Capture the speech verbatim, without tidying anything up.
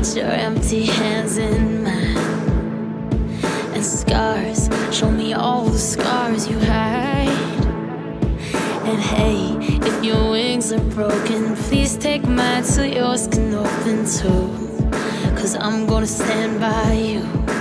Put your empty hands in mine. And scars, show me all the scars you hide. And hey, if your wings are broken, please take mine so yours can open too. Cause I'm gonna stand by you.